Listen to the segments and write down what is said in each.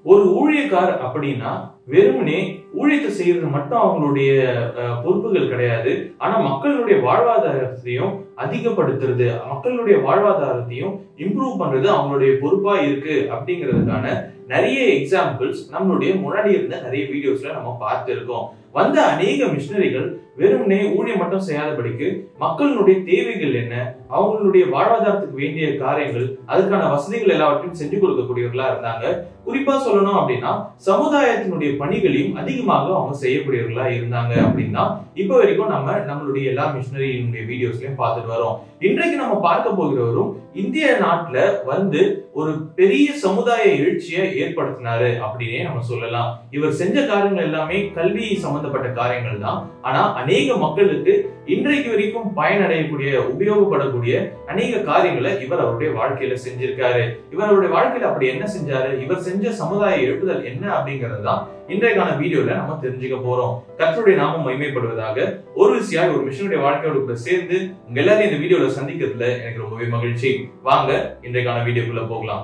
ஒரு ஊழியக்கார் அப்படின்னா வெறுமனே ஊழியத்தை செய்யறது மட்டும் அவங்களுடைய பொறுப்புகள் கிடையாது. ஆனா மக்களுடைய வாழ்வாதாரத்தையும் அதிகப்படுத்துறது, மக்களுடைய வாழ்வாதாரத்தையும் இம்ப்ரூவ் பண்றது அவங்களுடைய பொறுப்பா இருக்கு அப்படிங்கிறதுக்கான நிறைய எக்ஸாம்பிள்ஸ் நம்மளுடைய முன்னாடி இருந்த நிறைய வீடியோஸ்ல நம்ம பார்த்திருக்கோம். வந்த அநேக மிஷனரிகள் வெறுமனே ஊழியம் மட்டும் செய்யாதபடிக்கு மக்களுடைய தேவைகள் என்ன, அவங்களுடைய வாழ்வாதாரத்துக்கு வேண்டிய காரியங்கள், அதுக்கான வசதிகள் எல்லாவற்றையும் செஞ்சு கொடுக்கக்கூடியவர்களா இருந்தாங்க. குறிப்பா சொல்லணும் அப்படின்னா சமுதாயத்தினுடைய பணிகளையும் அதிகமாக அவங்க செய்யக்கூடியவர்களா இருந்தாங்க அப்படின்னா இப்ப வரைக்கும் நம்மளுடைய எல்லா மிஷனரியினுடைய வீடியோஸ்லயும் பார்த்துட்டு வரோம். இன்றைக்கு நம்ம பார்க்க போகிறவரும் இந்திய நாட்டுல வந்து ஒரு பெரிய சமுதாய எழுச்சியை ஏற்படுத்தினாரு அப்படின்னே நம்ம சொல்லலாம். இவர் செஞ்ச காரியங்கள் எல்லாமே கல்வி சம்பந்தப்பட்ட காரியங்கள் தான். ஆனா அநேக மக்களுக்கு இன்றைக்கு வரைக்கும் பயனடையக்கூடிய, உபயோகப்படக்கூடிய அநேக காரியங்களை இவர் அவருடைய வாழ்க்கையில செஞ்சிருக்காரு. இவர் அவருடைய வாழ்க்கையில அப்படி என்ன செஞ்சாரு, இவர் செஞ்ச சமுதாய எழுப்புதல் என்ன அப்படிங்கிறது தான் இன்றைக்கான வீடியோல நம்ம தெரிஞ்சுக்க போறோம். கர்த்தருடைய நாமம் மகிமைப்படுவதாக. ஒரு விஷயம் ஒரு மிஷனுடைய வாழ்க்கையோட கூட சேர்ந்து உங்க எல்லாரையும் இந்த வீடியோல சந்திக்கிறதுல எனக்கு ரொம்பவே மகிழ்ச்சி. வாங்க இன்றைக்கான வீடியோக்குள்ள போகலாம்.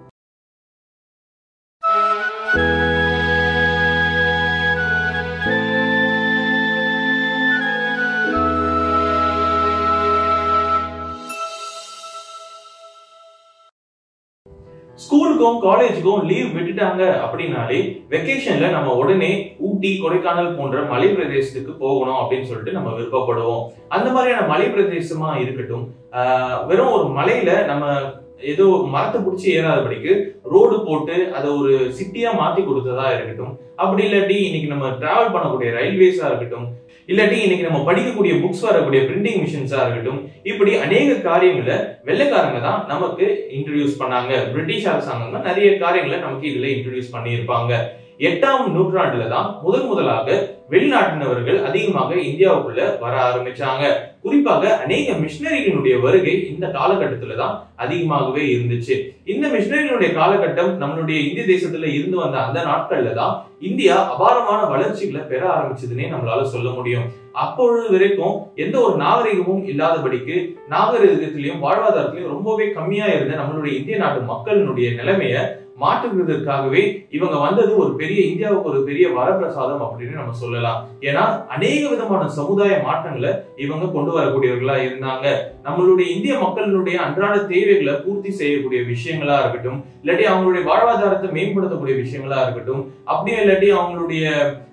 ஸ்கூலுக்கும் காலேஜுக்கும் லீவ் விட்டுட்டாங்க அப்படின்னாலே வெக்கேஷன்ல நம்ம உடனே ஊட்டி, கொடைக்கானல் போன்ற மலை பிரதேசத்துக்கு போகணும் அப்படின்னு சொல்லிட்டு நம்ம விருப்பப்படுவோம். அந்த மாதிரியான மலை பிரதேசமா இருக்கட்டும், வெறும் ஒரு மலையில நம்ம ஏதோ மரத்தை பிடிச்சி ஏறாதபடிக்கு ரோடு போட்டு அதை ஒரு சிட்டியா மாத்தி கொடுத்ததா இருக்கட்டும், அப்படி இல்லாட்டி இன்னைக்கு நம்ம டிராவல் பண்ணக்கூடிய ரயில்வேஸா இருக்கட்டும், இல்லாட்டி இன்னைக்கு நம்ம படிக்கக்கூடிய புக்ஸ் வரக்கூடிய பிரிண்டிங் மிஷின்ஸா இருக்கட்டும், இப்படி அநேக காரியங்களை வெள்ளைக்காரங்க தான் நமக்கு இன்ட்ரோடியூஸ் பண்ணாங்க. பிரிட்டிஷ் அரசாங்கம் தான் நிறைய காரியங்களை நமக்கு இதுல இன்ட்ரோடியூஸ் பண்ணியிருப்பாங்க. 8ஆம் நூற்றாண்டுல தான் முதலாக வெளிநாட்டினவர்கள் அதிகமாக இந்தியாவுக்குள்ள வர ஆரம்பிச்சாங்க. குறிப்பாக அநேக மிஷனரிகளுடைய வருகை இந்த காலகட்டத்துல தான் அதிகமாகவே இருந்துச்சு. இந்த மிஷனரிகளுடைய காலகட்டம் நம்மளுடைய இந்திய தேசத்துல இருந்து வந்த அந்த நாட்கள்ல தான் இந்தியா அபாரமான வளர்ச்சிகளை பெற ஆரம்பிச்சதுன்னே நம்மளால சொல்ல முடியும். அப்பொழுது வரைக்கும் எந்த ஒரு நாகரிகமும் இல்லாதபடிக்கு, நாகரிகத்திலையும் வாழ்வாதாரத்திலையும் ரொம்பவே கம்மியா இருந்த நம்மளுடைய இந்திய நாட்டு மக்களினுடைய நிலைமைய மாற்றுவதற்காகவே இவங்க வந்தது ஒரு பெரிய, இந்தியாவுக்கு ஒரு பெரிய வரப்பிரசாதம் அப்படின்னு நம்ம சொல்லலாம். ஏன்னா அநேக விதமான சமுதாய மாற்றங்களை இவங்க கொண்டு வரக்கூடியவர்களா இருந்தாங்க. நம்மளுடைய இந்திய மக்களுடைய அன்றாட தேவைகளை பூர்த்தி செய்யக்கூடிய விஷயங்களா இருக்கட்டும், இல்லாட்டி அவங்களுடைய வாழ்வாதாரத்தை மேம்படுத்தக்கூடிய விஷயங்களா இருக்கட்டும், அப்படியே இல்லாட்டி அவங்களுடைய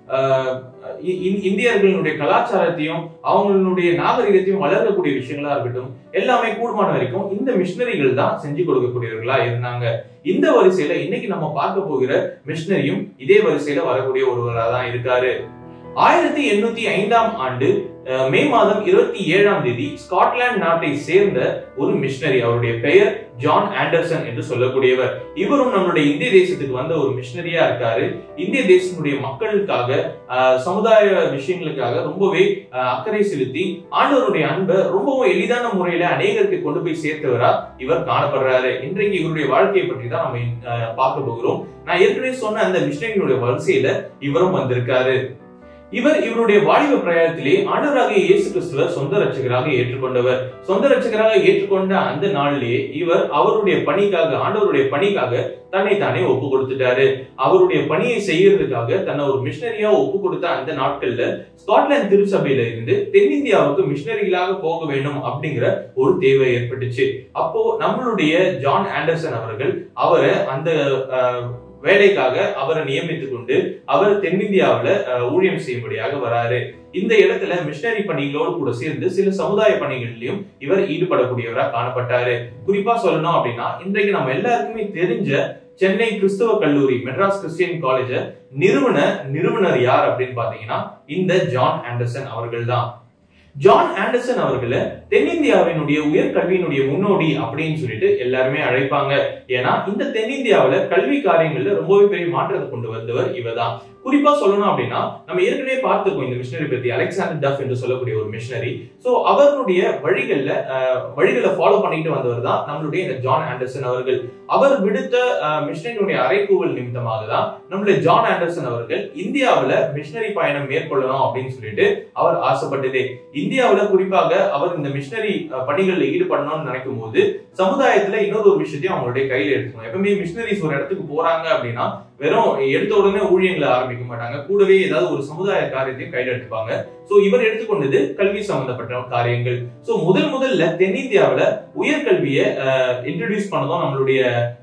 இந்தியர்களுடைய கலாச்சாரத்தையும் அவங்களுடைய நாகரிகத்தையும் வளர்க்கக்கூடிய விஷயங்களா இருக்கட்டும், எல்லாமே கூடுமான வரைக்கும் இந்த மிஷனரிகள் தான் செஞ்சு கொடுக்கக்கூடியவர்களா இருந்தாங்க. இந்த வரிசையில இன்னைக்கு நம்ம பார்க்க போகிற மிஷனரியும் இதே வரிசையில வரக்கூடிய ஒருவரா தான் இருக்காரு. 1805ஆம் ஆண்டு மே மாதம் 27ஆம் தேதி ஸ்காட்லாந்து நாட்டை சேர்ந்த ஒரு மிஷனரி, அவருடைய பெயர் ஜான் ஆண்டர்சன் என்று சொல்லக்கூடியவர். இவரும் நம்மளுடைய இந்திய தேசத்துக்கு வந்த ஒரு மிஷனரியா இருக்காரு. இந்திய தேசத்தினுடைய மக்களுக்காக, சமுதாய விஷயங்களுக்காக ரொம்பவே அக்கறை செலுத்தி ஆண்டவருடைய அன்பை ரொம்பவும் எளிதான முறையில அநேகருக்கு கொண்டு போய் சேர்த்தவரா இவர் காணப்படுறாரு. இன்றைக்கு இவருடைய வாழ்க்கையை பற்றி தான் நம்ம பார்க்க போகிறோம். நான் ஏற்கனவே சொன்ன அந்த மிஷனரியினுடைய வரிசையில இவரும் வந்திருக்காரு. இவருடைய வாலிப பிரயாணத்திலே ஆண்டவராகிய இயேசு கிறிஸ்துவை சொந்த ரட்சகராக ஏற்றுக்கொண்டவர். சொந்த ரட்சகராக ஏற்றுக்கொண்ட அந்த நாளிலேயே இவர் அவருடைய பணிக்காக, ஆண்டவருடைய பணிக்காக தன்னை தானே ஒப்பு கொடுத்துட்டாரு. அவருடைய பணியை செய்யறதுக்காக தன்னை ஒரு மிஷனரியா ஒப்பு கொடுத்த அந்த நாட்கள்ல ஸ்காட்லாந்து திருச்சபையில இருந்து தென்னிந்தியாவுக்கு மிஷனரிகளாக போக வேண்டும் அப்படிங்கிற ஒரு தேவை ஏற்பட்டுச்சு. அப்போ நம்மளுடைய ஜான் ஆண்டர்சன் அவர்கள் அவரை அந்த வேலைக்காக அவரை நியமித்துக் கொண்டு அவர் தென்னிந்தியாவில ஊழியம் செய்யும்படியாக வராரு. இந்த இடத்துல மிஷனரி பணிகளோடு கூட சேர்ந்து சில சமுதாய பணிகளிலும் இவர் ஈடுபடக்கூடியவரா காணப்பட்டாரு. குறிப்பா சொல்லணும் அப்படின்னா இன்றைக்கு நம்ம எல்லாருக்குமே தெரிஞ்ச சென்னை கிறிஸ்தவ கல்லூரி, மெட்ராஸ் கிறிஸ்டியன் காலேஜ் நிறுவனர் யார் அப்படின்னு பாத்தீங்கன்னா இந்த ஜான் ஆண்டர்சன் அவர்கள் தான். ஜான் ஆண்டர்சன் அவர்களை தென்னிந்தியாவினுடைய உயர்கல்வியினுடைய முன்னோடி அப்படின்னு சொல்லிட்டு எல்லாருமே அழைப்பாங்க. ஏன்னா இந்த தென்னிந்தியாவில கல்வி காரியங்கள்ல ரொம்பவே பெரிய மாற்றத்தை கொண்டு வந்தவர் இவர்தான். குறிப்பா சொல்லணும் அப்படின்னா நம்ம ஏற்கனவே பார்த்துக்கோம் இந்த மிஷனரி பத்தி, அலெக்சாண்டர் டஃப் என்று சொல்லக்கூடிய ஒரு மிஷனரி. சோ அவருடைய வழிகளை ஃபாலோ பண்ணிட்டு வந்தவர் தான் நம்மளுடைய இந்த ஜான் ஆண்டர்சன் அவர்கள். அவர் விடுத்த மிஷனரியுடைய அறைகூவல் நிமித்தமாக தான் நம்மளுடைய ஜான் ஆண்டர்சன் அவர்கள் இந்தியாவில மிஷனரி பயணம் மேற்கொள்ளணும் அப்படின்னு சொல்லிட்டு அவர் ஆசைப்பட்டதே. இந்தியாவில குறிப்பாக அவர் இந்த மிஷனரி பணிகளில் ஈடுபடணும்னு நினைக்கும் போது சமுதாயத்துல இன்னொரு விஷயத்தையும் அவங்களுடைய கையில எடுத்துக்கணும். எப்பவுமே மிஷனரிஸ் ஒரு இடத்துக்கு போறாங்க அப்படின்னா வெறும் எடுத்த உடனே ஊழியங்களை ஆரம்பிக்க மாட்டாங்க, கூடவே ஏதாவது ஒரு சமுதாய காரியத்தையும் கையில் எடுத்துப்பாங்க. சோ இவர் எடுத்துக்கொண்டது கல்வி சம்பந்தப்பட்ட காரியங்கள். சோ முதல்ல தென்னிந்தியாவில உயர்கல்வியை இன்ட்ரோடியூஸ் பண்ணதும் நம்மளுடைய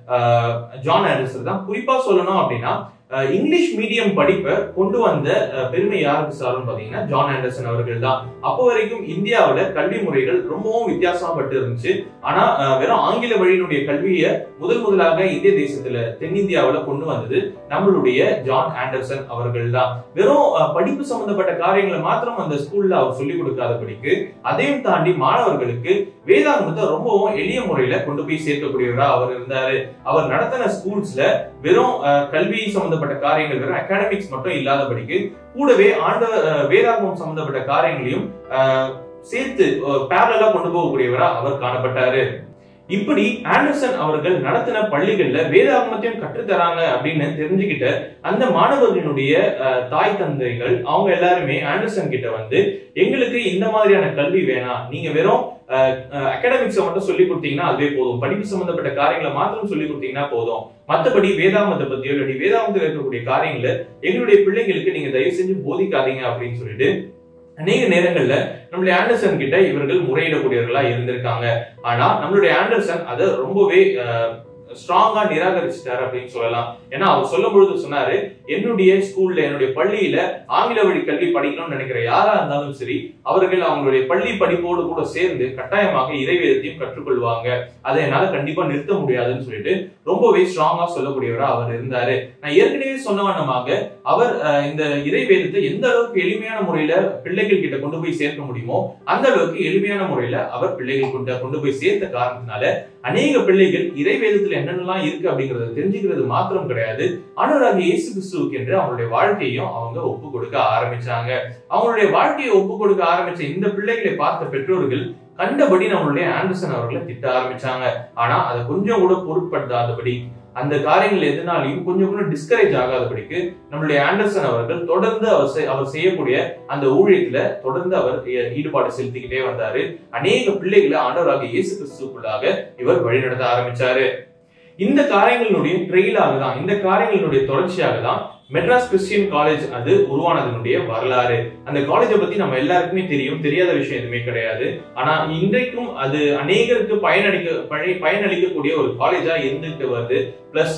ஜான் ஆண்டர்சன் தான். குறிப்பா சொல்லணும் அப்படின்னா இங்கிலீஷ் மீடியம் படிப்பை கொண்டு வந்த பெருமை யாருக்கு சார்னு பாத்தீங்கன்னா ஜான் ஆண்டர்சன் அவர்கள் தான். அப்போ வரைக்கும் இந்தியாவில கல்வி முறைகள் ரொம்பவும் வித்தியாசப்பட்டு இருந்துச்சு. ஆனா வெறும் ஆங்கில வழியினுடைய கல்வியை முதலாக இந்திய தேசத்துல தென்னிந்தியாவில கொண்டு வந்தது நம்மளுடைய ஜான் ஆண்டர்சன் அவர்கள் தான். வெறும் படிப்பு சம்பந்தப்பட்ட காரியங்களை மாத்திரம் அந்த ஸ்கூல்ல அவர் சொல்லிக் கொடுக்காதபடிக்கு அதையும் தாண்டி மாணவர்களுக்கு வேதாகமத்தை ரொம்பவும் எளிய முறையில கொண்டு போய் சேர்க்கக்கூடியவரா அவர் இருந்தாரு. அவர் நடத்தின ஸ்கூல்ஸ்ல வெறும் கல்வி சம்பந்தப்பட்ட காரியங்கள், வெறும் அகாடமிக்ஸ் மட்டும் இல்லாதபடிக்கு கூடவே வேதாகமம் சம்பந்தப்பட்ட காரியங்களையும் சேர்த்து பேரலா கொண்டு போகக்கூடியவரா அவர் காணப்பட்டாரு. இப்படி ஆண்டர்சன் அவர்கள் நடத்தின பள்ளிகள்ல வேதாகமத்தையும் கற்றுத்தராங்க அப்படின்னு தெரிஞ்சுக்கிட்ட அந்த மாணவர்களுடைய தாய் தந்தைகள் அவங்க எல்லாருமே ஆண்டர்சன் கிட்ட வந்து, எங்களுக்கு இந்த மாதிரியான கல்வி வேணாம், நீங்க வெறும் அகாடமிக்ஸை மட்டும் சொல்லி கொடுத்தீங்கன்னா அதுவே போதும், படிப்பு சம்பந்தப்பட்ட காரியங்களை மாத்திரம் சொல்லி கொடுத்தீங்கன்னா போதும், மற்றபடி வேதாகமத்தை பத்தியோ இல்லாட்டி வேதாகமத்தில் இருக்கக்கூடிய காரியங்களை எங்களுடைய பிள்ளைங்களுக்கு நீங்க தயவு செஞ்சு போதிக்காதீங்க அப்படின்னு சொல்லிட்டு அநேக நேரங்கள்ல நம்மளுடைய ஆண்டர்சன் கிட்ட இவர்கள் முறையிடக்கூடியவர்களா இருந்திருக்காங்க. ஆனா நம்மளுடைய ஆண்டர்சன் அதை ரொம்பவே ஸ்ட்ராங்கா நிராகரிச்சிட்டாரு அப்படின்னு சொல்லலாம். ஏன்னா அவர் சொல்லும் பொழுது சொன்னாரு, என்னுடைய ஸ்கூல்ல என்னுடைய பள்ளியில ஆங்கில வழி கல்வி படிக்கணும்னு நினைக்கிற யாரா இருந்தாலும் சரி, அவர்கள் அவங்களுடைய பள்ளி படிப்போடு கூட சேர்ந்து கட்டாயமாக இறைவேதத்தையும் கற்றுக்கொள்வாங்க, அதை என்னால கண்டிப்பா நிறுத்த முடியாதுன்னு சொல்லிட்டு ரொம்பவே ஸ்ட்ராங்கா சொல்லக்கூடியவரா அவர் இருந்தாரு. நான் ஏற்கனவே சொன்ன வண்ணமாக அவர் இந்த இறைவேதத்தை எந்த அளவுக்கு எளிமையான முறையில பிள்ளைகள் கிட்ட கொண்டு போய் சேர்க்க முடியுமோ அந்த அளவுக்கு எளிமையான முறையில அவர் பிள்ளைகள் கொண்டு போய் சேர்த்த காரணத்தினால அநேக பிள்ளைகள் இறைவேதத்துல என்னென்னலாம் இருக்கு அப்படிங்கறத தெரிஞ்சுக்கிறது மாத்திரம் கிடையாது, ஆண்டவராகிய இயேசு கிறிஸ்துவுக்கு என்று அவங்களுடைய வாழ்க்கையும் அவங்க ஒப்பு கொடுக்க ஆரம்பிச்சாங்க. அவங்களுடைய வாழ்க்கையை ஒப்பு கொடுக்க ஆரம்பிச்ச இந்த பிள்ளைகளை பார்த்த பெற்றோர்கள் கண்டபடி நம்மளுடைய ஆண்டர்சன் அவர்களை திட்ட ஆரம்பிச்சாங்க. ஆனா அதை கொஞ்சம் கூட பொருட்படுத்தாதபடி, அந்த காரியங்கள் எதனாலையும் கொஞ்சம் கூட டிஸ்கரேஜ் ஆகாதபடிக்கு நம்மளுடைய ஆண்டர்சன் அவர்கள் தொடர்ந்து அவர் செய்யக்கூடிய அந்த ஊழியத்துல தொடர்ந்து அவர் ஈடுபாடு செலுத்திக்கிட்டே வந்தாரு. அநேக பிள்ளைகளை ஆண்டவராகிய இயேசு கிறிஸ்துவுக்குள்ளாக இவர் வழிநடத்த ஆரம்பிச்சாரு. இந்த காரியங்களுடைய ட்ரெயிலாக தான், இந்த காரியங்களுடைய தொடர்ச்சியாக தான் மெட்ராஸ் கிறிஸ்டியன் காலேஜ் அது உருவானதனுடைய வரலாறு. அந்த காலேஜை பத்தி நம்ம எல்லாருக்குமே தெரியும், தெரியாத விஷயம் எதுவுமே கிடையாது. ஆனா இன்றைக்கும் அது அநேகருக்கு பயனளிக்கக்கூடிய ஒரு காலேஜா இருந்துட்டு வருது. பிளஸ்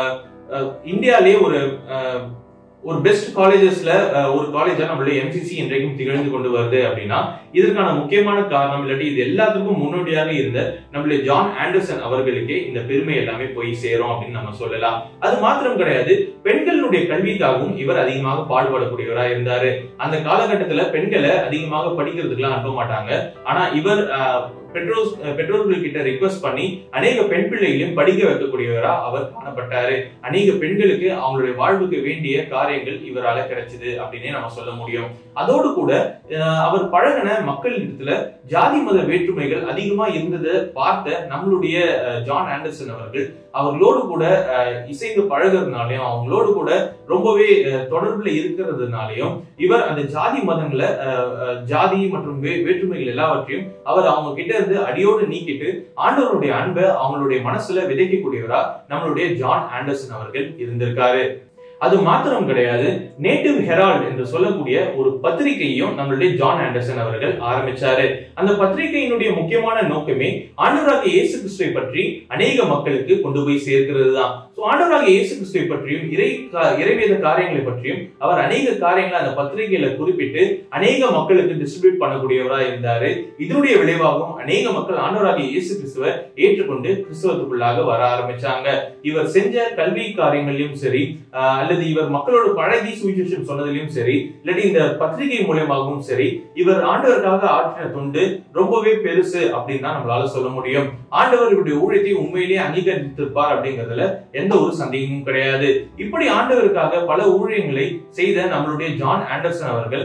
இந்தியாலேயே ஒரு பெஸ்ட் காலேஜஸ்ல ஒரு காலேஜா நம்மளுடைய எம்சிசி இன்றைக்கும் திகழ்ந்து கொண்டு வருது அப்படின்னா இதற்கான முக்கியமான காரணம், இல்லாட்டி இது எல்லாத்துக்கும் முன்னோடியாக இருந்த நம்மளுடைய ஜான் ஆண்டர்சன் அவர்களுக்கே இந்த பெருமை எல்லாமே போய் சேரும் அப்படின்னு நம்ம சொல்லலாம். அது மாத்திரம் கிடையாது, பெண்களுடைய கல்விக்காகவும் இவர் அதிகமாக பாடுபடக்கூடியவரா இருந்தாரு. அந்த காலகட்டத்துல பெண்களை அதிகமாக படிக்கிறதுக்கெல்லாம் அனுப்ப மாட்டாங்க. ஆனா இவர் பெற்றோர்கள் கிட்ட ரிக்வெஸ்ட் பண்ணி அநேக பெண் பிள்ளைகளையும் படிக்க வைக்கக்கூடியவரா அவர் காணப்பட்டாரு. அநேக பெண்களுக்கு அவங்களுடைய வாழ்வுக்கு வேண்டிய காரியங்கள் இவரால கிடைச்சது அப்படின்னே நம்ம சொல்ல முடியும். அதோடு கூட அவர் பழகின மக்களிடத்துல ஜாதி மத வேற்றுமைகள் அதிகமா இருந்ததை பார்த்த நம்மளுடைய ஜான் ஆண்டர்சன் அவர்கள் அவர்களோடு கூட இசைந்து பழகிறதுனாலையும் அவங்களோடு கூட ரொம்பவே தொடர்புல இருக்கிறதுனாலையும் இவர் அந்த ஜாதி மதங்களை ஜாதி மற்றும் வேற்றுமைகள் எல்லாவற்றையும் அவர் அவங்க கிட்ட இருந்து அடியோடு நீக்கிட்டு ஆண்டவருடைய அன்பை அவங்களுடைய மனசுல விதைக்கக்கூடியவரா நம்மளுடைய ஜான் ஆண்டர்சன் அவர்கள் இருந்திருக்காரு. அது மாத்திரம் கிடையாது, நேட்டிவ் ஹெரால்ட் என்று சொல்லக்கூடிய ஒரு பத்திரிகையும் நம்மளுடைய ஜான் ஆண்டர்சன் அவர்கள் ஆரம்பிச்சாரு. அந்த பத்திரிகையினுடைய முக்கியமான நோக்கமே ஆண்டவராகிய இயேசு கிறிஸ்துவை பற்றி அநேக மக்களுக்கு கொண்டு போய் சேர்க்கிறது தான். ஆண்டவராகிய இயேசு கிறிஸ்துவை பற்றியும் இறைவேத காரியங்களை பற்றியும் அவர் அநேக காரியங்களை அந்த பத்திரிகையில குறிப்பிட்டு அநேக மக்களுக்கு டிஸ்ட்ரிபியூட் பண்ணக்கூடியவரா இருந்தாரு. இதனுடைய விளைவாகவும் அநேக மக்கள் ஆண்டவராகிய இயேசு கிறிஸ்துவை ஏற்றுக்கொண்டு கிறிஸ்துவத்துக்குள்ளாக வர ஆரம்பிச்சாங்க. இவர் செஞ்ச கல்வி காரியங்களையும் சரி, அல்லது இவர் மக்களோட பழகி சுவிசேஷம் சொன்னதிலும் சரி, இல்லாட்டி இந்த பத்திரிகை மூலமாகவும் சரி, இவர் ஆண்டவருக்காக ஆற்றின தொண்டு ரொம்பவே பெருசு அப்படின்னு தான் நம்மளால சொல்ல முடியும். ஆண்டவர்களுடைய ஊழியத்தை உண்மையிலேயே அங்கீகரித்திருப்பார் அப்படிங்கிறதுல எந்த ஒரு சந்தேகமும் கிடையாது. இப்படி ஆண்டவருக்காக பல ஊழியங்களை செய்த நம்மளுடைய ஜான் ஆண்டர்சன் அவர்கள்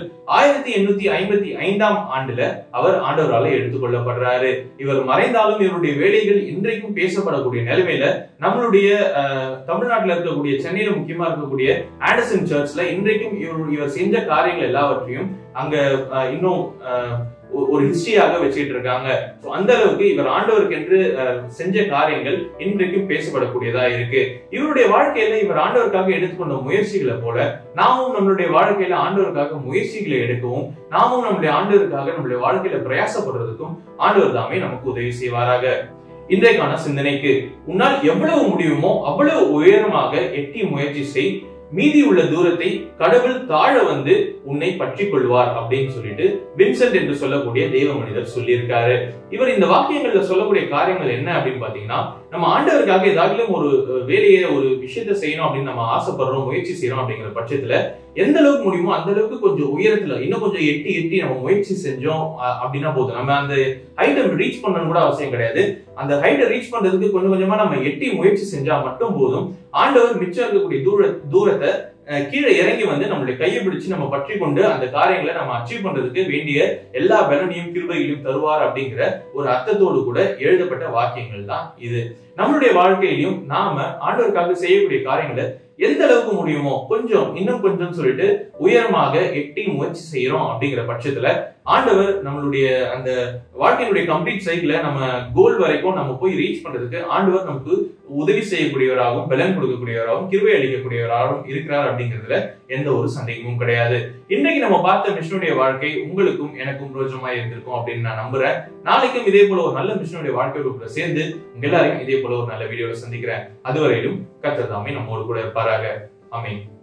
1855 ஆண்டுல அவர் ஆண்டவரால எடுத்துக்கொள்ளப்படுறாரு. இவர் மறைந்தாலும் இவருடைய வேலைகள் இன்றைக்கும் பேசப்படக்கூடிய நிலைமையில நம்மளுடைய தமிழ்நாட்டில் இருக்கக்கூடிய சென்னையில முக்கியமா இருக்கக்கூடிய ஆண்டர்சன் சர்ச்ல இன்றைக்கும் இவர் செஞ்ச காரியங்கள் எல்லாவற்றையும் அங்க இன்னும் ஒரு ஹிஸ்டரியாக வச்சுட்டு இருக்காங்க. அந்த அளவுக்கு இவர் ஆண்டவருக்கு என்று செஞ்ச காரியங்கள் இன்றைக்கும் பேசப்படக்கூடியதா இருக்கு. இவருடைய வாழ்க்கையில இவர் ஆண்டவருக்காக எடுத்துக்கொண்ட முயற்சிகளை போல நாமும் நம்மளுடைய வாழ்க்கையில ஆண்டவருக்காக முயற்சிகளை எடுக்கவும், நாமும் நம்முடைய ஆண்டவருக்காக நம்மளுடைய வாழ்க்கையில பிரயாசப்படுறதுக்கும் ஆண்டவர் தாமே நமக்கு உதவி செய்வாராக. இன்றைக்கான சிந்தனைக்கு, உன்னால் எவ்வளவு முடியுமோ அவ்வளவு உயரமாக எட்டி முயற்சி செய், மீதி உள்ள தூரத்தை கடவுள் தாழ வந்து உன்னை பற்றி கொள்வார் அப்படின்னு சொல்லிட்டு வின்சென்ட் என்று சொல்லக்கூடிய தெய்வ மனிதர் சொல்லியிருக்காரு. இவர் இந்த வாக்கியங்கள்ல சொல்லக்கூடிய காரியங்கள் என்ன அப்படின்னு பாத்தீங்கன்னா, நம்ம ஆண்டவருக்காக ஏதாவது ஒரு வேலையை ஒரு விஷயத்த செய்யணும் அப்படின்னு நம்ம ஆசைப்படுறோம், முயற்சி செய்யறோம் அப்படிங்கிற பட்சத்துல எந்த அளவுக்கு முடியுமோ அந்த அளவுக்கு கொஞ்சம் உயரத்துல இன்னும் கொஞ்சம் எட்டி நம்ம முயற்சி செஞ்சோம் அப்படின்னா போதும். நம்ம அந்த ஹைட்டை ரீச் பண்ணணும் கூட அவசியம் கிடையாது. அந்த ஹைட்டை ரீச் பண்றதுக்கு கொஞ்சம் கொஞ்சமா நம்ம எட்டி முயற்சி செஞ்சா மட்டும் போதும். ஆண்டவர் மிச்சம் இருக்கக்கூடிய தூரத்தை கீழே இறங்கி வந்து நம்மளுடைய கையை பிடிச்சு நம்ம பற்றி கொண்டு அந்த காரியங்களை நம்ம அச்சீவ் பண்றதுக்கு வேண்டிய எல்லா பலனையும் கிருபைகளையும் தருவார் அப்படிங்கிற ஒரு அர்த்தத்தோடு கூட எழுதப்பட்ட வாக்கியங்கள் தான் இது. நம்மளுடைய வாழ்க்கையிலும் நாம ஆண்டவருக்காக செய்யக்கூடிய காரியங்களை எந்த அளவுக்கு முடியுமோ இன்னும் கொஞ்சம் சொல்லிட்டு உயரமாக எட்டி முயற்சி செய்யறோம் அப்படிங்கிற பட்சத்துல ஆண்டவர் நம்மளுடைய அந்த வாழ்க்கையினுடைய கம்ப்ளீட் சைக்கிள நம்ம கோல் வரைக்கும் நம்ம போய் ரீச் பண்றதுக்கு ஆண்டவர் நமக்கு உதவி செய்யக்கூடியவராகவும் பலன் கொடுக்கக்கூடியவராகவும் கிருபை அளிக்கக்கூடியவராகவும் இருக்கிறார் அப்படிங்கிறதுல எந்த ஒரு சந்தேகமும் கிடையாது. இன்றைக்கு நம்ம பார்த்த மிஷனுடைய வாழ்க்கை உங்களுக்கும் எனக்கும் பிரோஜனமா இருந்திருக்கும் அப்படின்னு நான் நம்புறேன். நாளைக்கும் இதே போல ஒரு நல்ல மிஷனுடைய வாழ்க்கை சேர்ந்து உங்க எல்லாரையும் இதே போல ஒரு நல்ல வீடியோல சந்திக்கிறேன். அதுவரையிலும் கர்த்தர் தாமே நம்மோடு கூட இருப்பாராக. ஆமென்.